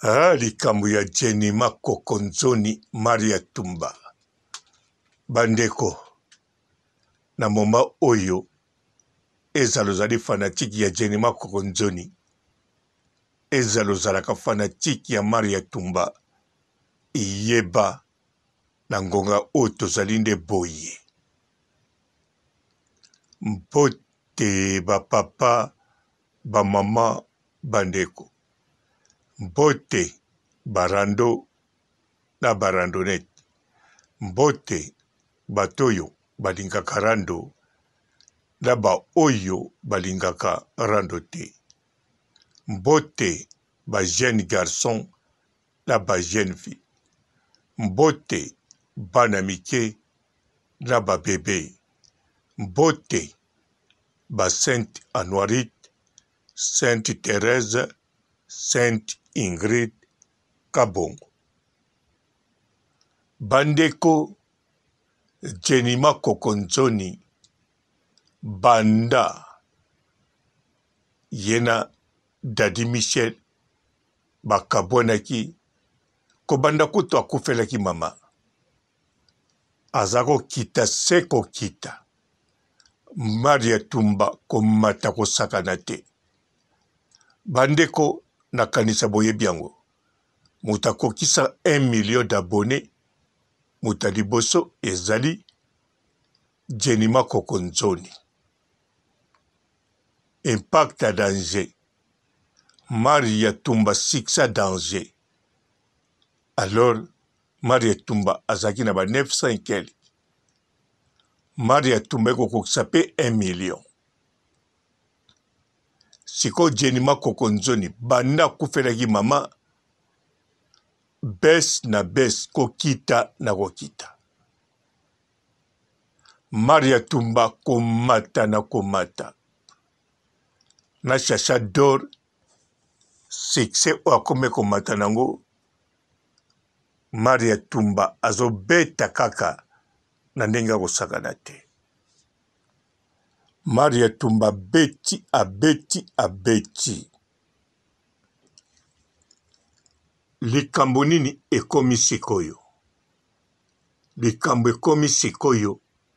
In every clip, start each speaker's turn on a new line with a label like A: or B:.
A: likambo ya Jenny Makokonzoni Maria Tumba. Bandeko, na moma oyo, ezalozali fanatiki ya Jenny Makokonzoni. Ezalozalaka fanatiki ya Maria Tumba. Iyeba na ngonga oyo tozali nde boye. Mbote bapapa, bamama, bandeko. Mbote barando na barandonete. Mbote batoyo balingaka rando na ba oyo balingaka rando te. Mbote ba jeune garçon na ba jeune fille. Mbote bana mike na ba bebe. Mbote ba Sainte Anoirite, Sainte Thérèse, Sainte Ingrid Kabongo. Bandeko Jenny Makokonzoni banda yena Dadi Michel bakabwanaki kobanda kutu akufelaki mama azako kita seko kita Maria Tumba komata kosakana te. Bandeko nakanisa boyebi yango mutakokisa 1 million d'abonnés mutaliboso ezali Jenny Makokonzoni. Impact à danger. Maria Tumba sixa danger. Alors, Maria Tumba azaki na ba 900 quelque. Maria Tumba kokokisa pe 1 million. Siko Jenny Makokonzoni banda kufelaki mama bes na bes kokita na kokita. Maria Tumba komata na komata. Na chacha d'or succès o akome komata nango. Maria Tumba azobeta kaka na ndenga kosakana te. Maria Tumba beti abeti. Likambo nini ekomi sikoyo. Likambo ekomi sikoyo.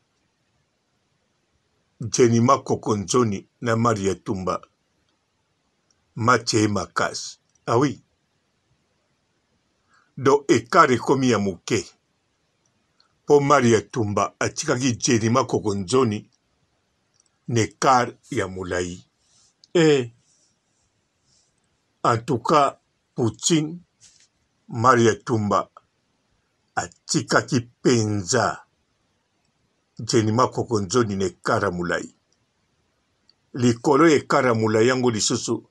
A: Jenny Makokonzoni na Maria Tumba. Matie makasi. Ah oui. Do ekare komi ya muke. Po Maria Tumba atikaki Jenny Makokonzoni nekar ya mulai. En tout cas, Poutine, Maria Tumba atikaki penza Jenny Makokonzoni nekar ya mulai. Likolo ekar ya mulai yango lisusu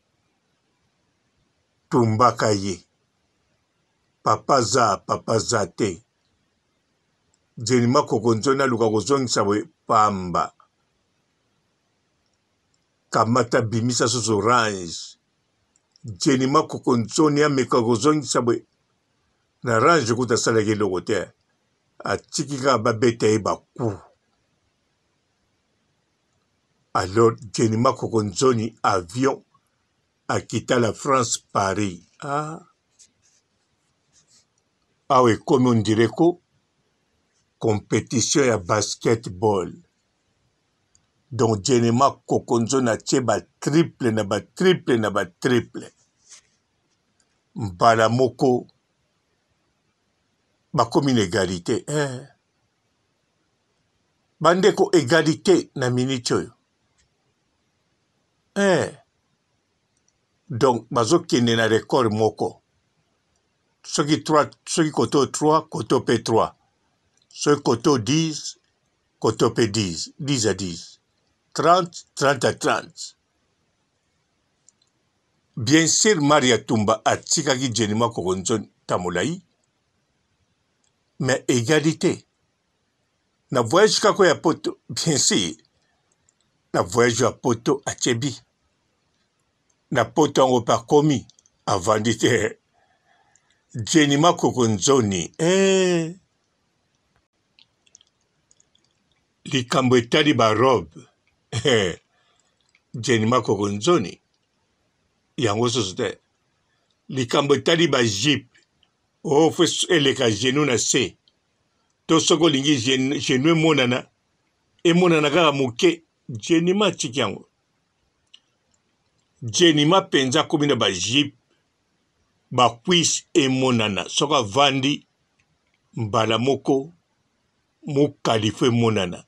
A: tumbaka ye. Papa za te. Jenny Makokonzoni aluka kozongisa we pamba. Kamata bimisa susu orange. Jenny Makokonzoni ameka kozongisa we na orange kuta salaki eloko te. Atikika babeta ye baku. Alors Jenny Makokonzoni avion a quitté la France Paris. Awe comme on dirait que compétition ya basketball. Donc Jenny Makokonzoni atie ba triple. Mbala moko bakomi na égalité. Bandeko égalité na minute oyo. Donc bazokende na record moko. Soki koto 3, koto P3. Soki koto 10, koto P10. 10 à 10. 30 à 30. Bien sûr, Maria Tumba atikaki Jenny Makokonzoni tamulai. Mais égalité. Na voyage kako ya poto, bien sûr. Na voyage ya poto a Tchebi. Na poto ango pa komi avandi te. Jenny Makokonzoni. Likambo etali ba robe. Jenny Makokonzoni. Yango susu te. likambo etali ba jip o fo eleka genou na se to soko lingi genou emonana kaka moke jenima atiki yango jenima mpenza akomi na ba jip bakwisi emonana soko avandi mbala moko mokalifu emonana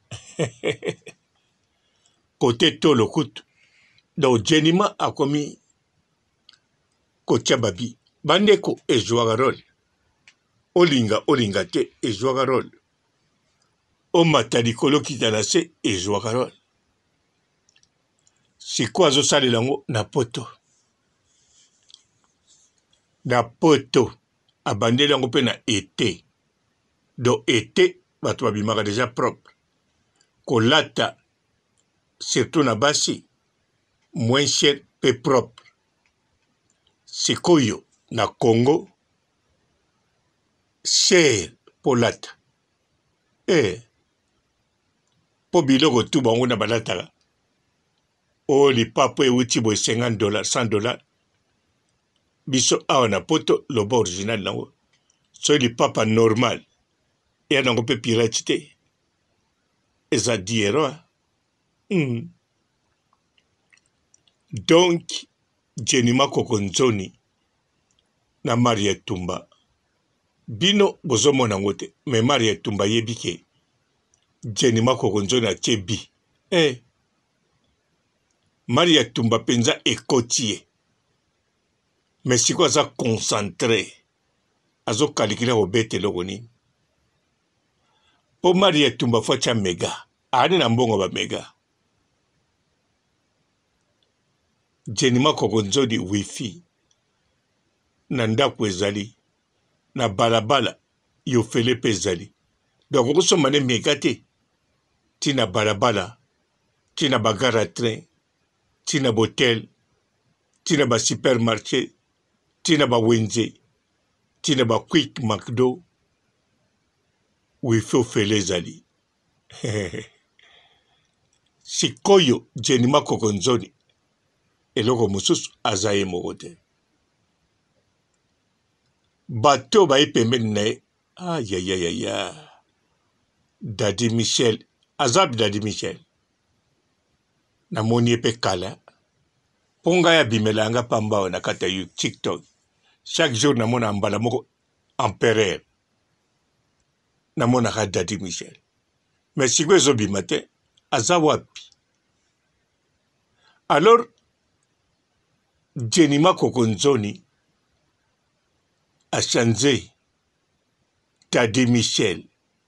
A: kote tolo kutu donc jenima akomi kotia babi bandeko ezwaka role olinga te ezwaka role omata likolo kita na se ezwaka role sikoyo azosalela yango na poto abandeli yango mpe na ete donc ete bato babimaka deja propre kolata surtout na basi moins cher mpe propre sikoyo na Congo cher polata po biloko tu bango na balataka o lipapo euti boye $50 $100 biso awa na poto loba original nango so lipapa normal eya nango mpe pirate te eza 10 €. Donc jenima kokonzoni na Maria Tumba bino bozomona yango te me Maria Tumba yebi ke jenima kokonzoni atie bi Maria Tumba penza ekoti ye me sikoyo aza concentré azokalikila kobeta eloko nini po Maria Tumba fo atia mega ani na mbongo bamega jenima kokonzoni wifi na ndako ezali na balabala yofele mpe ezali donc okosomba nde mega te ntina balabala ntina bagare à train ntina botel ntina basupermarché ntina bawenze ntina baquick macdo wifi ofele ezali sikoyo jenima kokonzoni eloko mosusu aza ye moko te bato baye pembeni na ye ayayayaya Dadi Michel azab Dadi Michel namoni ye mpe kala mpo ngai abimela yanga pamba awa na kati ya TikTok chaque jour namona mbala moko empereur namonaka Dadi Michel mais sikoyo ezobima te aza wapi alors jenima kokonzoni achange Dadi Michel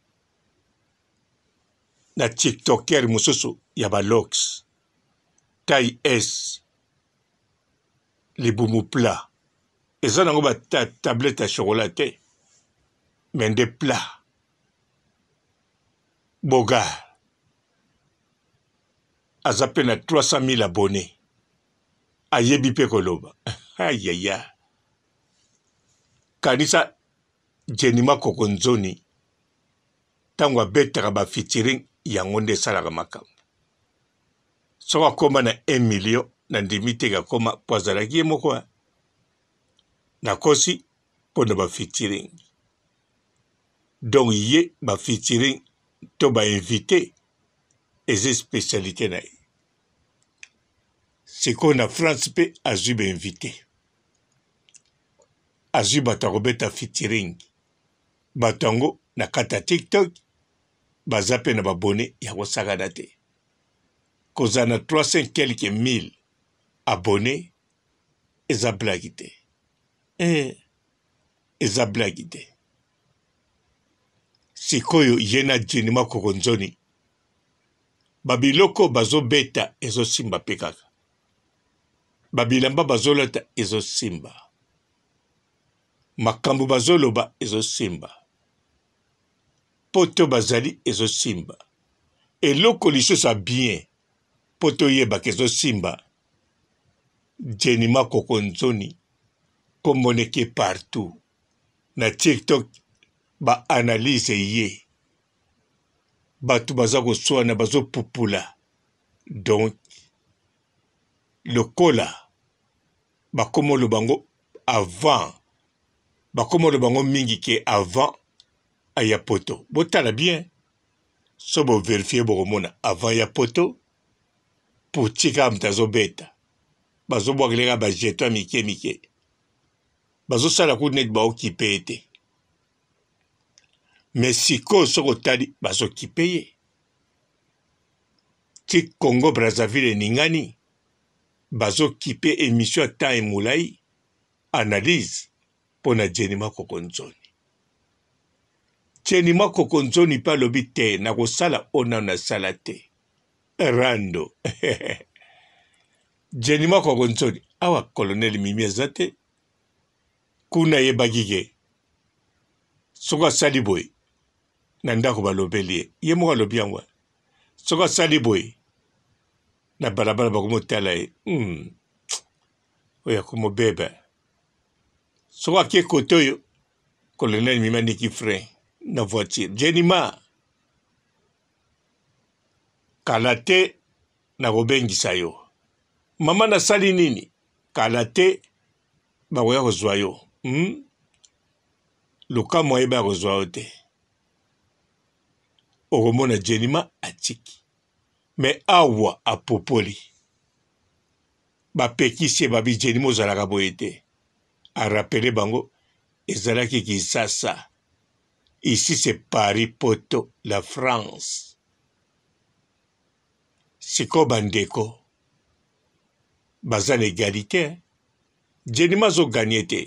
A: na tiktoker mosusu ya balox taille S libumu plat eza nango batablette ya chocolat te me nde plat bogar aza mpe na 300 000 abonnés ayebi mpe koloba ayaya kanisa jenima kokonzoni ntango abetaka bafeaturing yango nde esalaka makambo soko akoma na 1 million na ndimi te akoma po azalaki ye moko nakosi mpo na bafeaturing donc ye bafeaturing to bainvité eza spécialité na ye sikoyo na France mpe azwi bainvité azwi bato akobeta featuring bato yango na kati ya TikTok baza mpe na babone ya kosakana te kozala na 300 quelque mille abone eza blagi te eza blagi te sikoyo ye na jenima kokonzoni babiloko bazobeta ezosimba mpe kaka babilamba bazolata ezosimba makambo bazoloba ezosimba poto bazali ezosimba eloko lisusu ya bien poto yebaka ezosimba jenima kokonzoni komoneke partout na TikTok baanalyse ye bato baza koswana bazopupula donc lokola bakoma oloba ngo avant bakomolo bango mingi ke avant aya poto botala bien so bo vérifier bokomona avant ya poto pour tika mtazo beta bazo bwakeleka ba jeton mike mike bazo sala ku net ba okipe ete mais siko soko tali bazo kipe ye ti Congo Brazzaville ningani bazo kipe émission temps et moulai analyse pona Jenima Kokonzoni. Jenima Kokonzoni pa lobi te na kosala ona na salate. Rando. Jenima Kokonzoni awa colonel Mimi Azate kuna ye bagige. Soka saliboy na ndako balobeli ye mo lobi yanwa. Soka saliboy na balabala bakomotala ye. Oya kumo beba. Soka ke kotoyo colonel Mimi Niki frein na voiture. Jenima kalate na kobengisa yo. Mama na sali nini? Kalate bakoya kozwa yo. Luka moyeba kozwa yo te. Okomona Jenima atiki. Me awa apopoli. Bapekisi babi Jenima ozalaka boye te. A rappeler bango ezalaki Kinshasa. Ici c'est Paris poto la France. Siko bandeko. Bazan égalité. Jenima zo gagné te.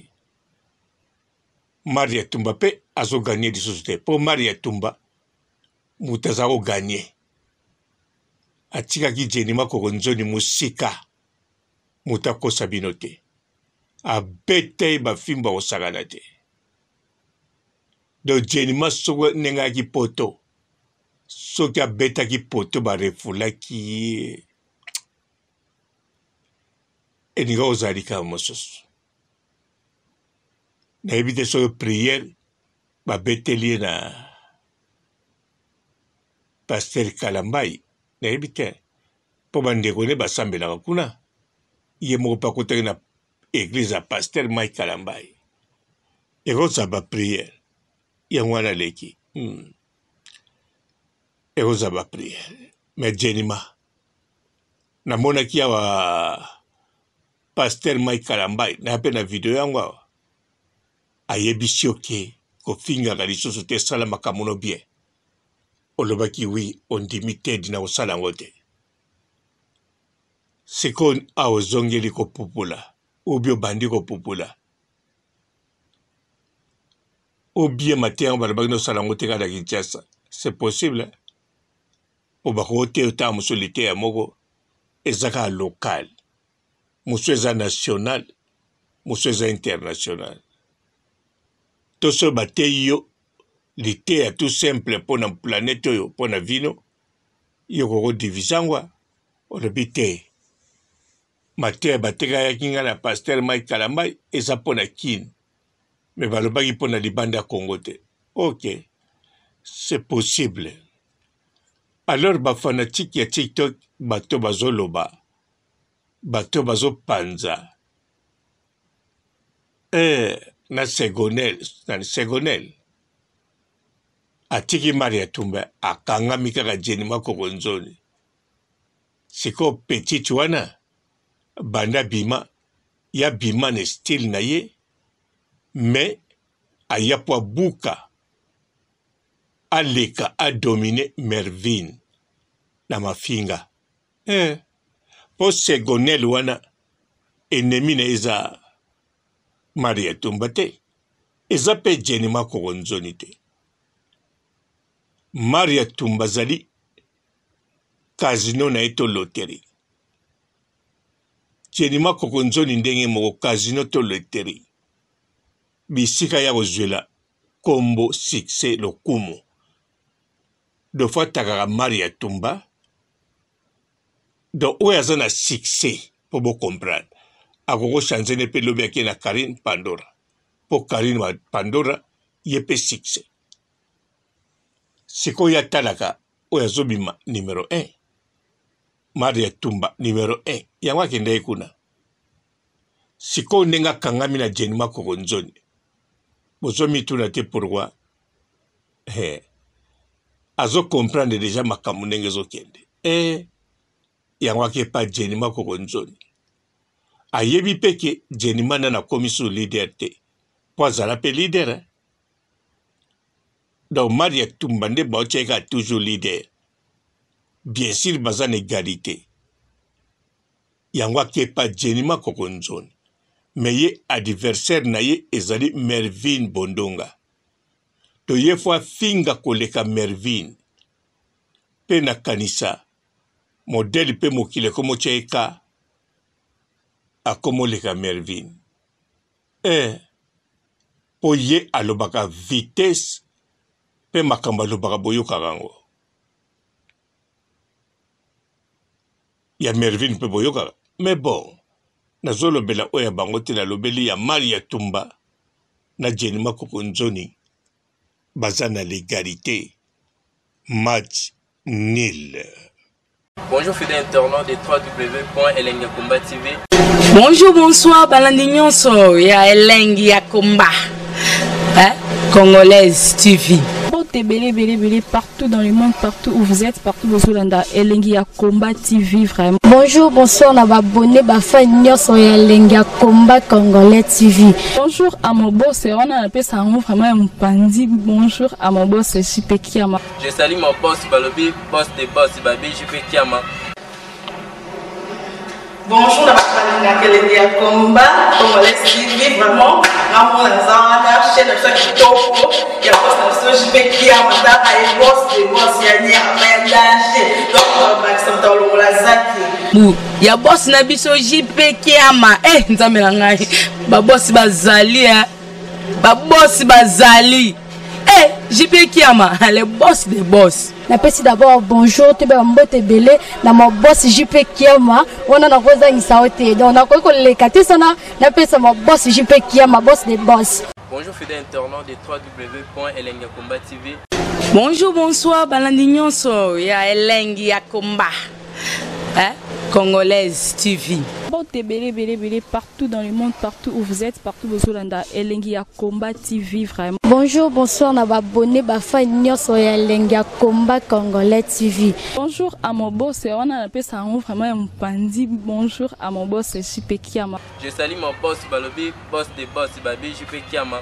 A: Maria Tumba pe azo gagné di société. Pour Maria Tumba, mutazao gagné. Atika ki Jenima Kokonzoni musika. Mutako sabinote. A bete ba fimba osagana te. Do Jenima sogo nenga ki poto. Soki a beta ki poto ba refula ki. Eniga ozalika mosos. Na ebite so prière ba beteli na Pasteur Kalambai. Na ebite po bandeko ne basambelaka kuna. Ye moko pa kotaki na église a Pasteur Mike Kalambai. Egoza ba prière. Yango wana leki. Egoza ba prière. Mais Jenima namonaki awa Pasteur Mike Kalambai na pe na video yango awa. Ayebisi oke kofingaka lisusu te sala makamono bien. Olobaki oui ondimi te dina kosala yango te. Siko awozongeli kopupula obi obandi kopupula obi mate yango balobaki nosala yango te kaka Kinshasa. C'est possible. Po bako te ota musuli te ya moko ezaka local. Musu eza national. Musu eza international. Toso bate yo lite ya tout simple pona planète yo pona vino yo koko divisangwa olobi te mate bateka ya kinga na Pasteur Mike Kalambai eza pona kin me balobaki pona libanda Congo te. Ok, c'est possible. Alors ba fanatique ya TikTok bato bazoloba bato bazopanza na segonel atiki Maria Tumba akangami kaka Jenima Kokonzoni. Siko petit wana banda bima ya bima ne style na ye mais ayapwa buka aleka a dominer Mervin na mafinga. Po segonel wana ennemi na eza Maria Tumba te. Eza pe Jenima Kokonzoni te. Maria Tumba zali casino na eto loterie. Jenima Kokonzoni ndenge moko casino to loterie. Bisika ya kozwela kombo succès lokumu. Do fois takaka Maria Tumba. Do oya zana succès po bo comprendre. Akoko chanze ne pe lobi ake na Karine Pandora. Po Karine Pandora yepe succès. Siko ya talaka oya zobima numéro 1. Maria Tumba numéro 1. Yangwa kende kuna. siko nenga kangami na Jenima Kokonzoni bozomi tuna te pourquoi azo comprendre déjà makambo ndenge ezokende yango akepa Jenima Kokonzoni ayebi peke Jenima na komisio leader te po azala pe leader donc Maria Tumba nde baotiaka toujours leader bien sûr baza na égalité yango akepa Jenima Kokonzoni mais ye adversaire na ye ezali Mervyn Bondonga to ye fois finga koleka Mervyn pe na kanisa modèle pe mokile komo tcheka akomoleka Mervyn po ye alobaka vitesse pe makambo alobaka boyoka rango ya Mervyn pe boyoka mais bon nazolo bela oya bango te na lobeli ya Maria Tumba na Jenima Kokonzoni baza na l'égalité match nul.
B: Bonjour fidèles internautes de www.elengiakomba TV.
C: Bonjour, bonsoir, balandi nyonso ya Elengiakomba Congolaise TV.
D: Belé partout dans le monde, partout où vous êtes, partout où vous êtes, Elengiakomba TV vraiment.
E: Bonjour, bonsoir, on a abonné fan nyonso ya Elengiakomba Congolais TV.
D: Bonjour à mon boss, on a appelé ça vraiment un pandi. Bonjour à mon boss, JP Kiama.
B: Je salue mon boss Balobi, boss des boss Babi, JP Kiama.
F: Bonjour, on a Elengiakomba Congolais TV vraiment. Ramon Lazana, chaîne de qui topo, il y a boss JP Kiama, et boss des boss, il y a ni à danger. Donc on va s'entendre la zaki.
C: Ya boss na biso JP Kiama nzambe na ngai ba boss bazali ba boss bazali JP Kiama le boss des boss.
E: Napesi d'abord bonjour te ba mbote belé na mo boss JP Kiama wana na koza ngisaote donc na ko leka te sana napesa mo boss JP Kiama boss des boss.
B: Bonjour fidèles internautes de www.elengiakomba TV.
C: Bonjour, bonsoir, balandi nyonso ya Elengiakomba Congolaise TV.
D: Belé partout dans le monde, partout où vous êtes, partout où vous êtes, Elengiakomba TV vraiment.
E: Bonjour, bonsoir, on a abonné fan nyonso ya Elengiakomba Congolais TV.
D: Bonjour à mon boss, on a appelé ça vraiment un pandi. Bonjour à mon boss JP Kiama.
B: Je salue mon boss Balobi, boss des boss Babi, JP Kiama.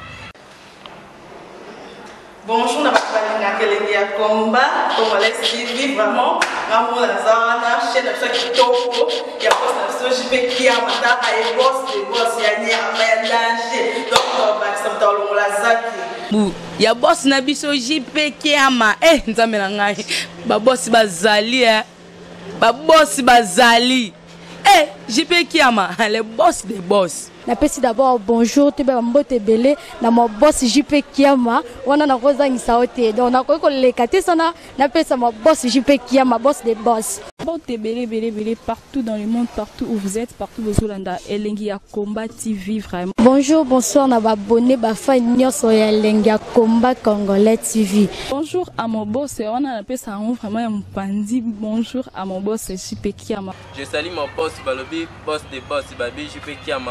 F: Bonjour, on a Elengiakomba Congolais TV vraiment. Ramon Lazana, chaîne de qui topo, il y a boss JP Kiama, et boss des boss, il y a ni à danger. Donc on va s'entendre la zaki.
C: Ya boss na biso JP Kiama nzambe na ngai ba boss bazali ba boss bazali JP Kiama le boss des boss.
E: Napesi d'abord bonjour te ba mbote belé na mo boss JP Kiama wana na koza ngisaote donc na ko leka te sana napesa mo boss JP Kiama boss des boss.
D: Belé partout dans le monde, partout où vous êtes, partout où vous êtes, Elengiakomba TV vraiment.
E: Bonjour, bonsoir, on a abonné fan nyonso ya Elengiakomba Congolais TV.
D: Bonjour à mon boss, on a appelé ça vraiment un pandi. Bonjour à mon boss JP Kiama.
B: Je salue mon boss Balobi, boss des boss Babi, JP Kiama.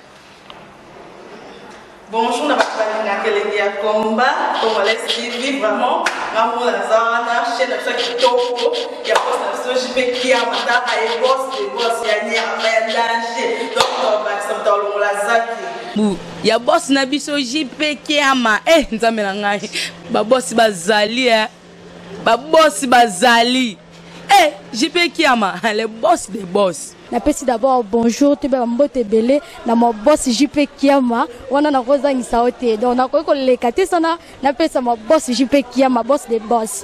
F: Bonjour, on a Elengiakomba Congolais TV vraiment. Ramon Lazana, chaîne de qui topo, il y a boss JP Kiama, et boss des boss, il y a ni à danger. Donc on va s'entendre la zaki.
C: Ya boss na biso JP Kiama nzambe na ngai ba boss bazali ba boss bazali JP Kiama le boss des boss.
E: Napesi d'abord bonjour te ba mbote belé na mo boss JP Kiama wana na koza ngisaote donc na ko leka te sana napesa mo boss JP Kiama boss des boss.